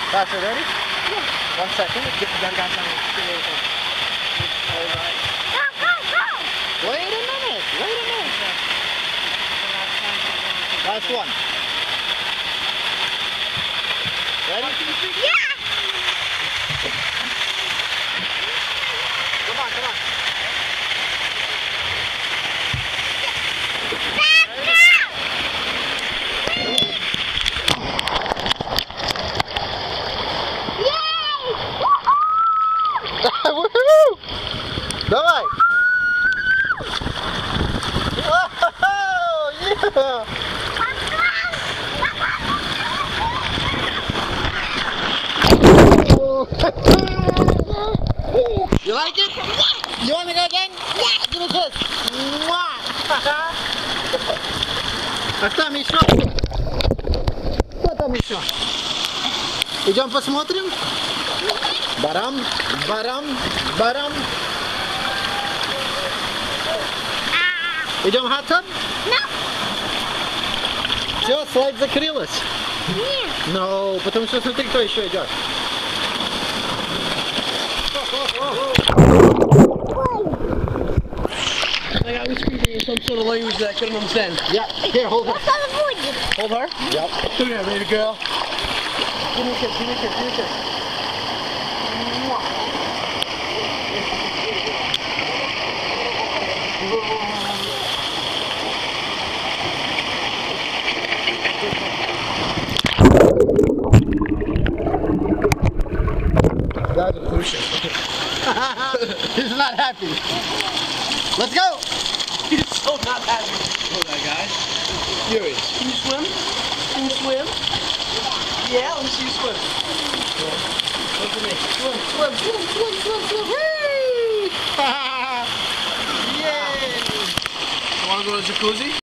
Tasha, ready? Yeah. 1 second. Get the gun guys on. Wait a minute. Last one. Ready? Yeah! Come on. Woohoo! Давай! Yeah! You like it? Yeah. You want to go again? Yeah. Give me a kiss. Mwah. А там еще. Что там еще? Идем посмотрим? Барам. Идем в хат-таб? Все, слайд закрылась. Нет. No, потому что смотри, кто еще идет. I was speaking in some sort of language that I couldn't understand. Yeah, here, hold her. Что будет? Hold her? Yep. Come here, baby girl. Give me a kiss. That's a cruise ship. He's not happy. Let's go! He's so not happy. Look at that guy. Furious. Can you swim? Yeah, let me see you swim. Look at me. Swim. Whee! Yay! You want to go to the jacuzzi?